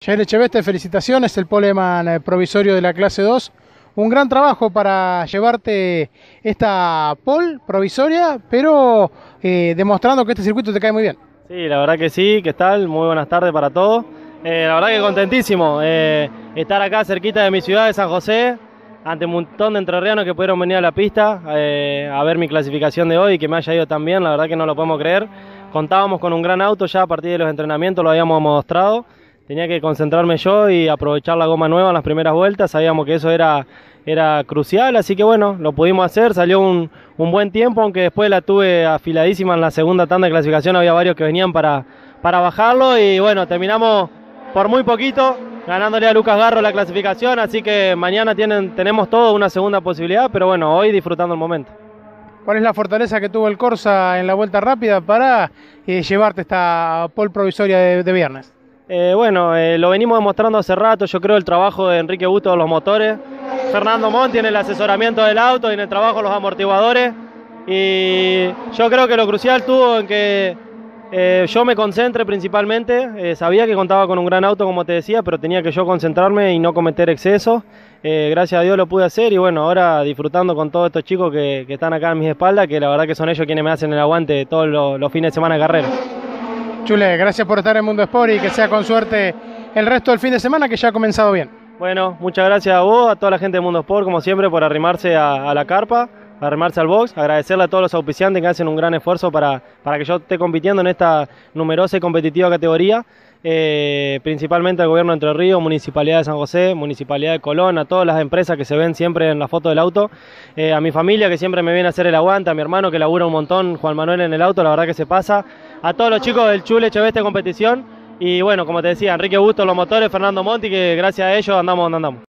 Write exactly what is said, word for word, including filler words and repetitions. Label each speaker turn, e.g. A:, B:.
A: Jair Echeveste, felicitaciones, el poleman provisorio de la clase dos. Un gran trabajo para llevarte esta pole provisoria, pero eh, demostrando que este circuito te cae muy bien.
B: Sí, la verdad que sí, ¿qué tal? Muy buenas tardes para todos. Eh, la verdad que contentísimo eh, estar acá cerquita de mi ciudad de San José, ante un montón de entrerrianos que pudieron venir a la pista eh, a ver mi clasificación de hoy y que me haya ido tan bien, la verdad que no lo podemos creer. Contábamos con un gran auto ya a partir de los entrenamientos, lo habíamos mostrado. Tenía que concentrarme yo y aprovechar la goma nueva en las primeras vueltas, sabíamos que eso era, era crucial, así que bueno, lo pudimos hacer, salió un, un buen tiempo, aunque después la tuve afiladísima en la segunda tanda de clasificación, había varios que venían para, para bajarlo y bueno, terminamos por muy poquito, ganándole a Lucas Garro la clasificación, así que mañana tienen, tenemos todo una segunda posibilidad, pero bueno, hoy disfrutando el momento.
A: ¿Cuál es la fortaleza que tuvo el Corsa en la vuelta rápida para eh, llevarte esta pole provisoria de, de viernes?
B: Eh, bueno, eh, lo venimos demostrando hace rato, yo creo el trabajo de Enrique Busto de los motores, Fernando Monti en el asesoramiento del auto y en el trabajo de los amortiguadores, y yo creo que lo crucial estuvo en que eh, yo me concentre principalmente, eh, sabía que contaba con un gran auto como te decía, pero tenía que yo concentrarme y no cometer excesos, eh, gracias a Dios lo pude hacer y bueno, ahora disfrutando con todos estos chicos que, que están acá a mis espaldas, que la verdad que son ellos quienes me hacen el aguante todos los, los fines de semana de carrera.
A: Chule, gracias por estar en Mundo Sport y que sea con suerte el resto del fin de semana que ya ha comenzado bien.
B: Bueno, muchas gracias a vos, a toda la gente de Mundo Sport, como siempre, por arrimarse a, a la carpa, a arrimarse al box, agradecerle a todos los auspiciantes que hacen un gran esfuerzo para, para que yo esté compitiendo en esta numerosa y competitiva categoría, eh, principalmente al Gobierno de Entre Ríos, Municipalidad de San José, Municipalidad de Colón, a todas las empresas que se ven siempre en la foto del auto, eh, a mi familia que siempre me viene a hacer el aguante, a mi hermano que labura un montón, Juan Manuel en el auto, la verdad que se pasa, a todos los chicos del Chule Echeveste Competición y bueno, como te decía, Enrique Busto, los motores, Fernando Monti, que gracias a ellos andamos donde andamos.